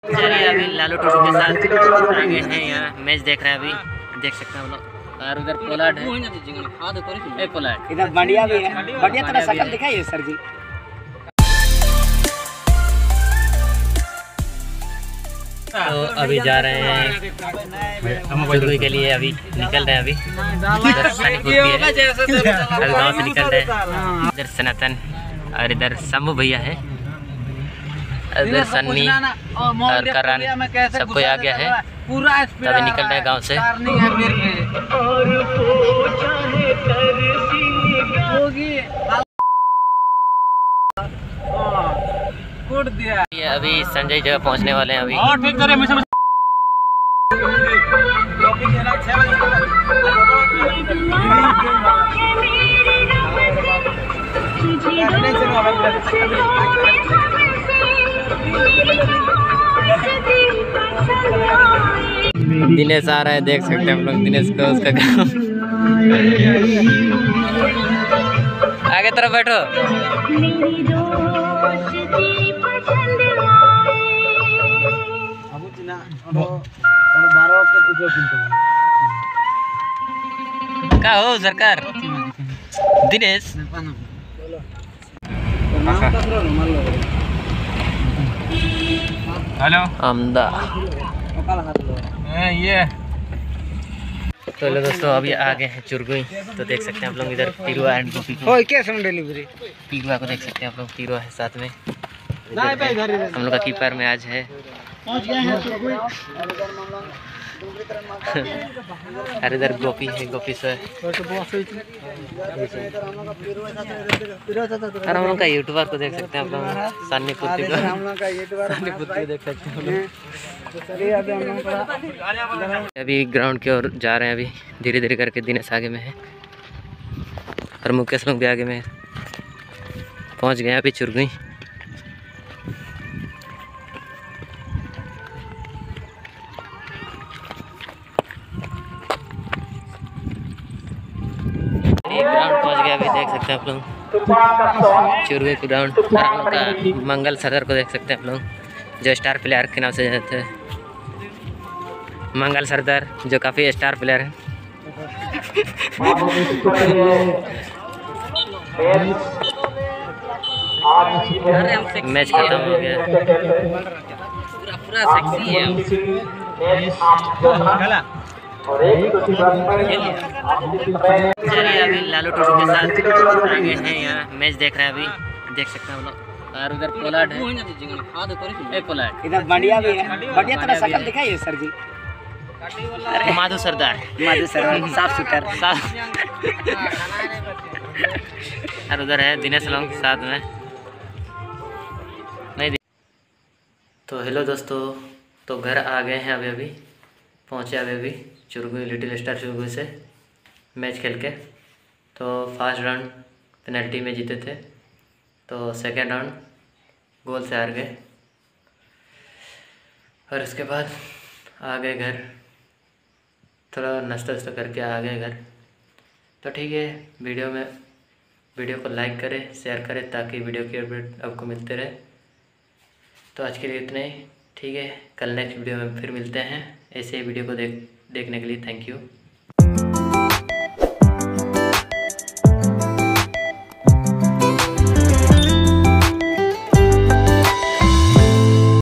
चलिए अभी लालू टोटू के साथ आगे हैं, यहाँ मैच देख रहे हैं अभी, देख सकते हैं हम लोग। और उधर पोलार्ड है, पोलार्ड इधर बढ़िया भी है, बढ़िया तरह शकल दिखाइए सर जी। तो अभी जा रहे हैं चुरगुई के लिए, अभी निकल रहे हैं। अभी गाँव से निकल रहे हैं। इधर सनातन और इधर शंभू भैया है, इधर सन्नी और करण सब कोई आ गया है। तभी निकल रहे हैं गाँव से। ये अभी संजय जगह पहुंचने वाले हैं अभी। दिनेश आ रहा है, देख सकते हैं हम लोग दिनेश को, उसका काम। आगे तरफ बैठो। का हो सरकार दिनेश हेलो अमदा ये। तो हेलो दोस्तों, अभी आ गए हैं चुरगुई। तो देख सकते हैं आप लोग इधर पीरुआ एंड गोपी को, डिलीवरी पीरुआ को देख सकते हैं आप लोग। पीरुआ है साथ में, हम लोग का कीपर में आज है। अरे इधर गोपी है, गोपी से और हम लोग का यूट्यूबर को देख सकते हैं आप लोग, सन्नी पुत्री को, सन्नी पुत्री देख सकते हैं हम लोग। अभी ग्राउंड की ओर जा रहे हैं, अभी धीरे धीरे करके। दिनेश आगे में है और मुकेश लोग भी आगे में है। पहुंच गए अभी चुरगुई। ग्राउंड पहुंच गया अभी, देख सकते हैं आप लोग चुरगुई ग्राउंड। हम लोग का मंगल सरदार को देख सकते हैं आप लोग, जो स्टार प्लेयर के नाम से जाते हैं। मंगल सरदार जो काफ़ी स्टार प्लेयर है। मैच खत्म हो गया, पूरा सेक्सी है। चलिए अभी लालू टोटू के साथ आगे हैं, यहाँ मैच देख रहे हैं अभी, देख सकते हैं हम लोग। और उधर पोलार्ड है, पोलार्ड इधर बढ़िया भी है, बढ़िया तरह शकल दिखाइए सर जी। माधु सरदार, साफ सुथरा साफ। और उधर है दिनेश लोग साथ में। नहीं तो हेलो दोस्तों, तो घर आ गए हैं अभी, अभी पहुँचे अभी चुरगुई, लिटिल स्टार चुरगुई से मैच खेल के। तो फर्स्ट राउंड पेनल्टी में जीते थे, तो सेकेंड राउंड गोल से हार गए। और उसके बाद आ गए घर, थोड़ा नाश्ता वास्ता करके आ गए घर। तो ठीक है, वीडियो को लाइक करें, शेयर करें, ताकि वीडियो की अपडेट आपको मिलते रहे। तो आज के लिए इतना ही, ठीक है। कल नेक्स्ट वीडियो में फिर मिलते हैं। ऐसे ही वीडियो को देखने के लिए थैंक यू।